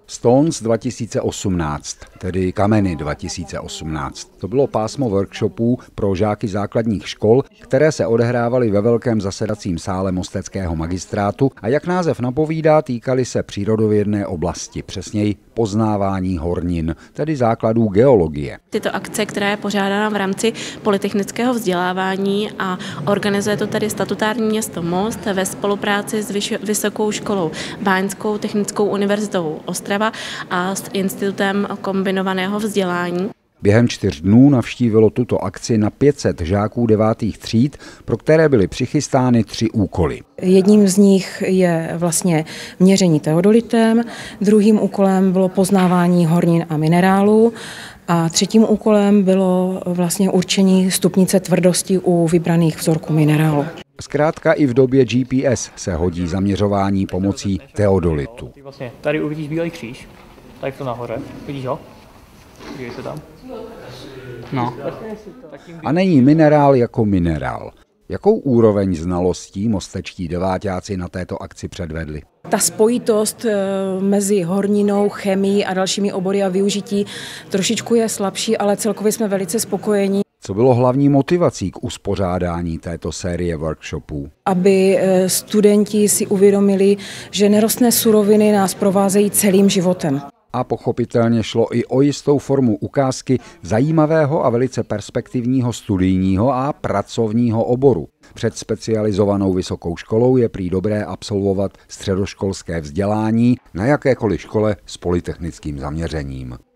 Stones 2018, tedy Kameny 2018. To bylo pásmo workshopů pro žáky základních škol, které se odehrávaly ve velkém zasedacím sále mosteckého magistrátu a jak název napovídá, týkaly se přírodovědné oblasti, přesněji poznávání hornin, tedy základů geologie. Tyto akce, která je pořádána v rámci polytechnického vzdělávání a organizuje to tady statutární město Most ve spolupráci s Vysokou školou Báňskou technickou univerzitou Ostrava a s Institutem kombinovaného vzdělání. Během 4 dnů navštívilo tuto akci na 500 žáků 9. tříd, pro které byly přichystány 3 úkoly. Jedním z nich je vlastně měření teodolitem, druhým úkolem bylo poznávání hornin a minerálů a třetím úkolem bylo vlastně určení stupnice tvrdosti u vybraných vzorků minerálu. Zkrátka i v době GPS se hodí zaměřování pomocí teodolitu. Vlastně tady uvidíš bílý kříž, tady to nahoře, vidíš ho? Vidíš to tam? No. A není minerál jako minerál. Jakou úroveň znalostí mostečtí deváťáci na této akci předvedli? Ta spojitost mezi horninou, chemií a dalšími obory a využití trošičku je slabší, ale celkově jsme velice spokojení. Co bylo hlavní motivací k uspořádání této série workshopů? Aby studenti si uvědomili, že nerostné suroviny nás provázejí celým životem. A pochopitelně šlo i o jistou formu ukázky zajímavého a velice perspektivního studijního a pracovního oboru. Před specializovanou vysokou školou je prý dobré absolvovat středoškolské vzdělání na jakékoliv škole s polytechnickým zaměřením.